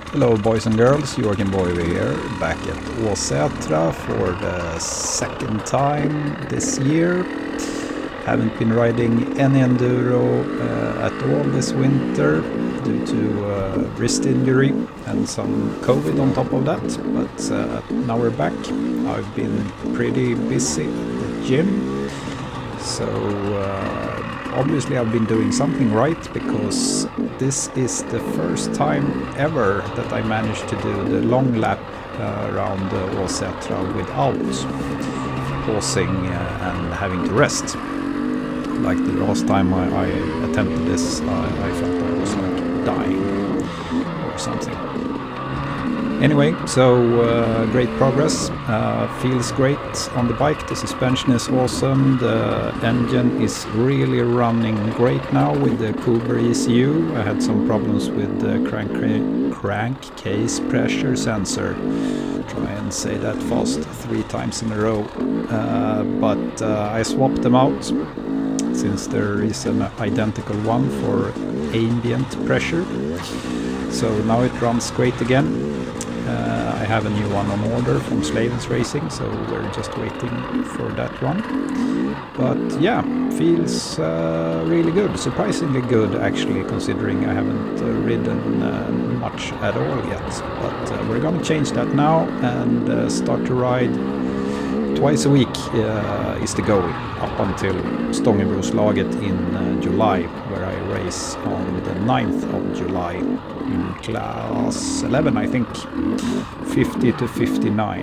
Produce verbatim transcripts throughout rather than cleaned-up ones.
Hello boys and girls, Joakim Boy here, back at Åsätra for the second time this year. Haven't been riding any enduro uh, at all this winter due to uh, wrist injury and some COVID on top of that, but uh, now we're back. I've been pretty busy at the gym, so uh, obviously I've been doing something right, because this is the first time ever that I managed to do the long lap uh, around uh, Åsätra without pausing uh, and having to rest. Like the last time I, I attempted this, I, I felt I was like dying or something. Anyway, so uh, great progress, uh, feels great on the bike, the suspension is awesome, the engine is really running great now with the Cooper E C U. I had some problems with the crank crankcase pressure sensor, try and say that fast three times in a row, uh, but uh, I swapped them out, since there is an identical one for ambient pressure, so now it runs great again. Uh, I have a new one on order from Slavens Racing, so we're just waiting for that one. But yeah, feels uh, really good, surprisingly good actually, considering I haven't uh, ridden uh, much at all yet. But uh, we're gonna change that now and uh, start to ride twice a week uh, is the goal, up until Stångebroslaget in uh, July, where I race on the ninth of July in class eleven, I think, fifty to fifty-nine.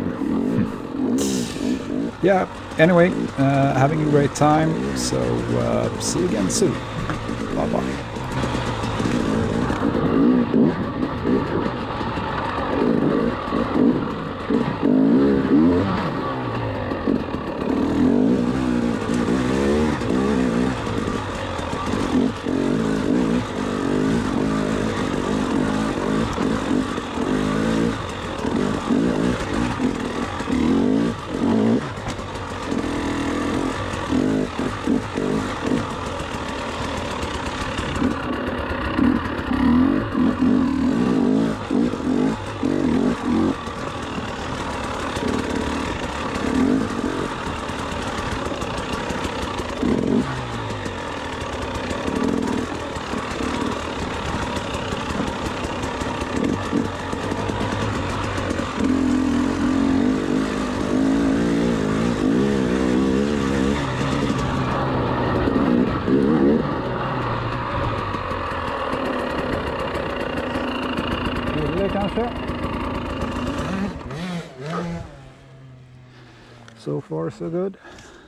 Yeah, anyway, uh, having a great time, so uh, see you again soon. Bye bye. Kanske. So far so good.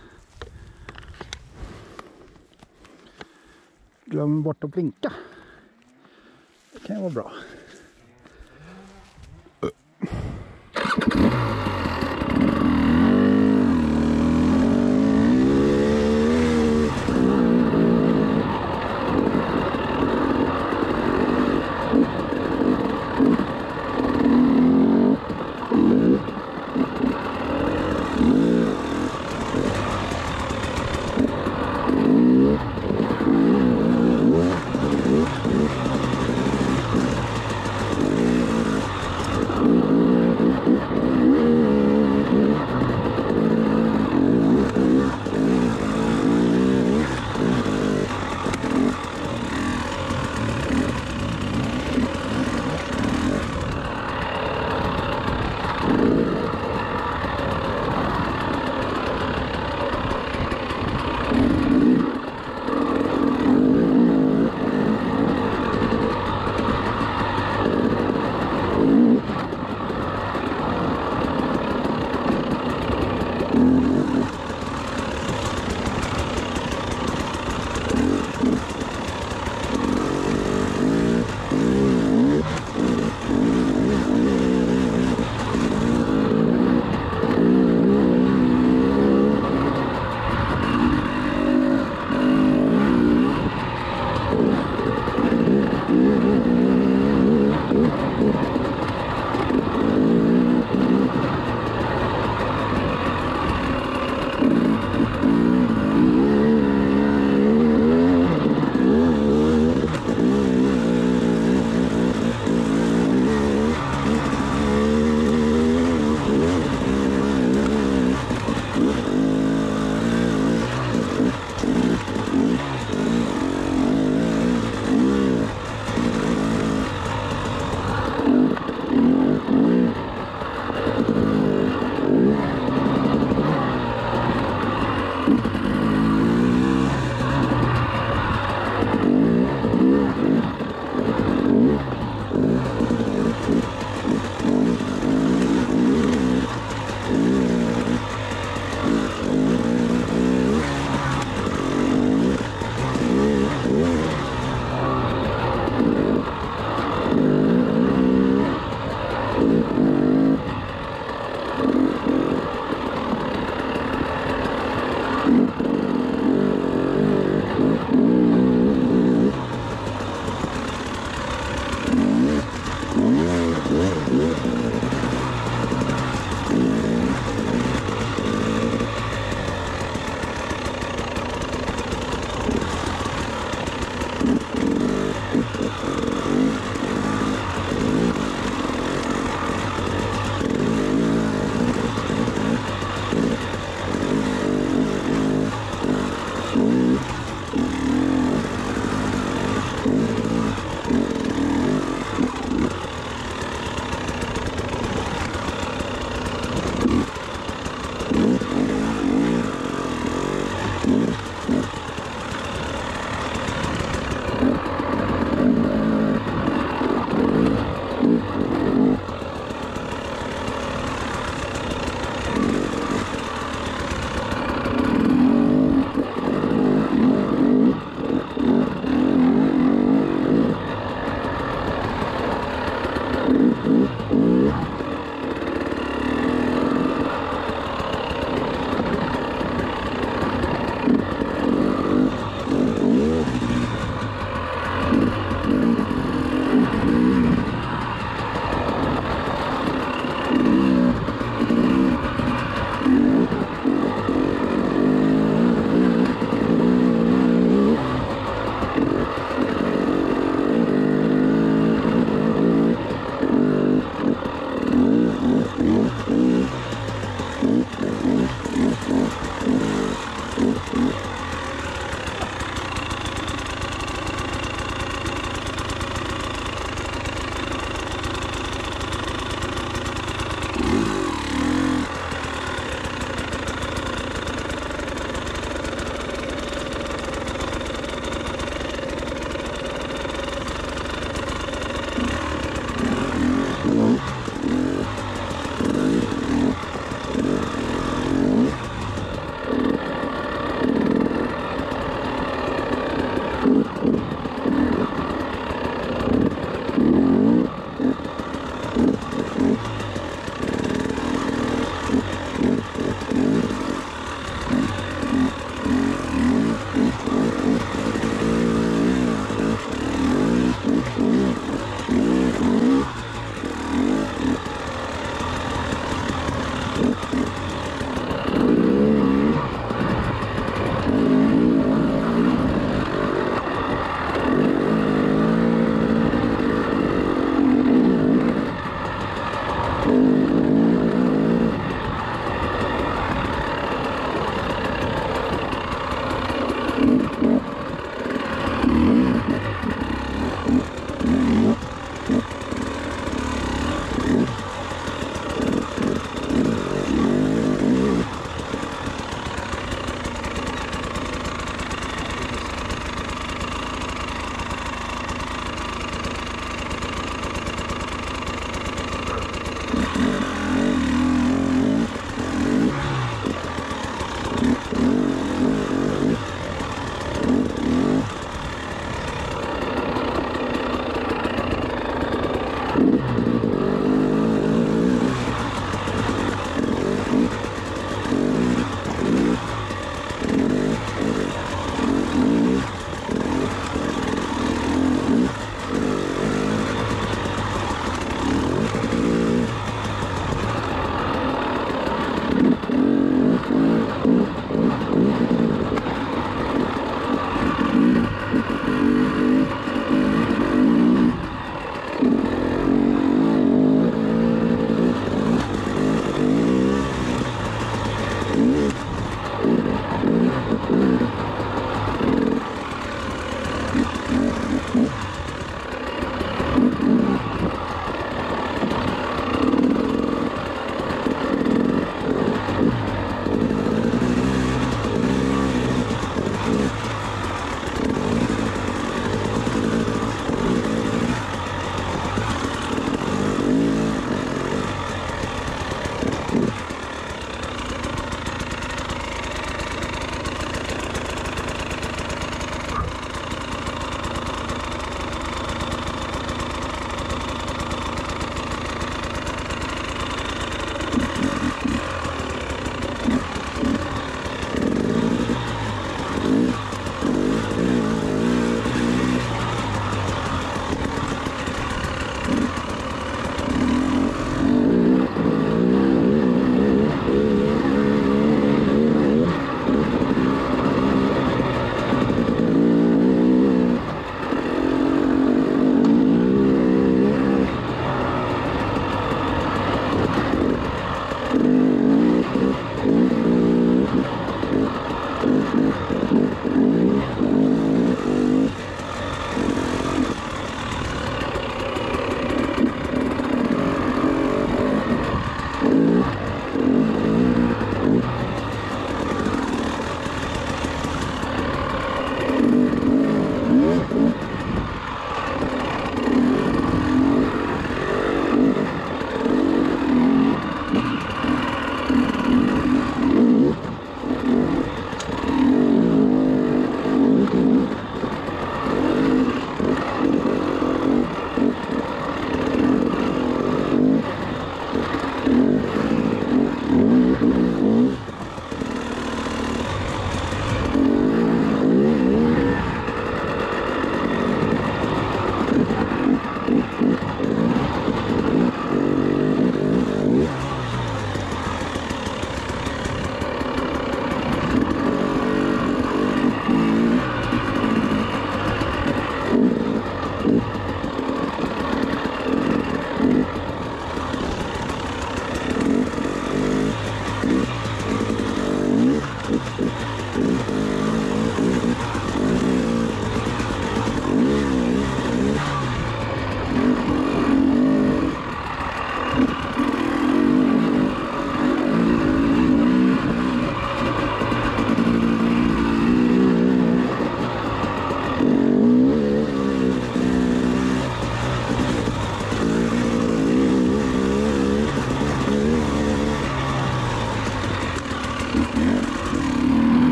Glöm bort att blinka. Det kan vara bra.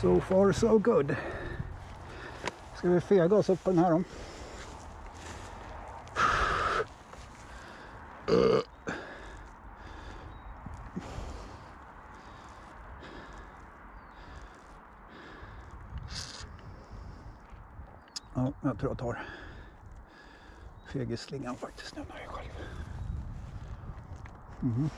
So far so good. Ska vi fega oss upp på den här då? Ja, jag tror jag tar fegeslingan faktiskt nu när jag själv. Mm.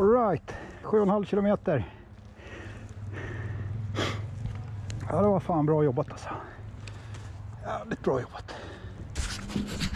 All right, sju och en halv kilometer. Ja, det var fan bra jobbat alltså. Jävligt bra jobbat.